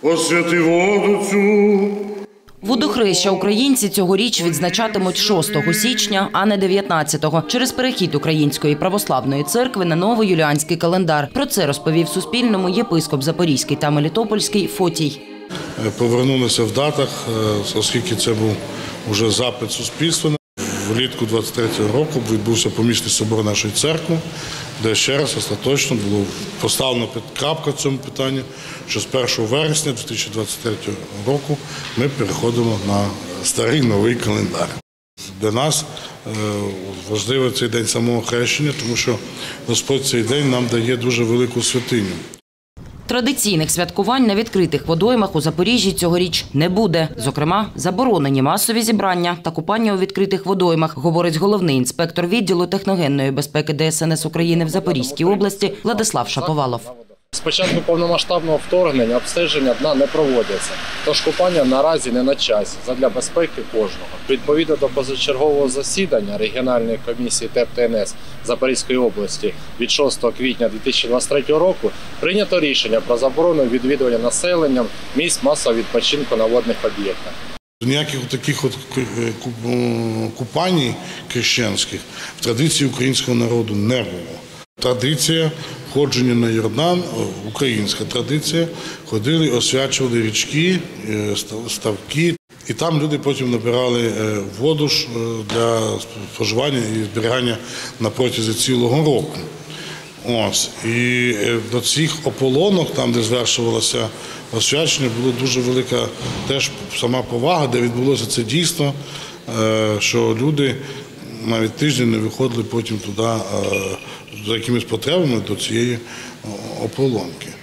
освяти воду цю. Водохреща українці цьогоріч відзначатимуть 6 січня, а не 19-го, через перехід Української православної церкви на новий юліанський календар. Про це розповів Суспільному єпископ Запорізький та Мелітопольський Фотій. Повернулися в датах, оскільки це був вже запит суспільства. Влітку 23-го року відбувся помісний собор нашої церкви, де ще раз остаточно було поставлено крапка в цьому питанні, що з 1 вересня 2023 року ми переходимо на старий новий календар. Для нас важливий цей день самого хрещення, тому що Господь цей день нам дає дуже велику святиню. Традиційних святкувань на відкритих водоймах у Запоріжжі цьогоріч не буде. Зокрема, заборонені масові зібрання та купання у відкритих водоймах, говорить головний інспектор відділу техногенної безпеки ДСНС України в Запорізькій області Владислав Шаповалов. З початку повномасштабного вторгнення обстеження дна не проводяться, тож купання наразі не на часі, задля безпеки кожного. Відповідно до позачергового засідання регіональної комісії ТЕП ТНС Запорізької області від 6 квітня 2023 року прийнято рішення про заборону відвідування населенням місць масового відпочинку на водних об'єктах. Ніяких таких купань крещенських в традиції українського народу не було. Традиція ходження на Йордан, українська традиція, ходили, освячували річки, ставки. І там люди потім набирали воду для споживання і зберігання на протязі цілого року. І до цих ополонок, там де звершувалося освячення, була дуже велика теж сама повага, де відбулося це дійство, що люди навіть тиждень не виходили потім туди за якимись потребами до цієї ополонки.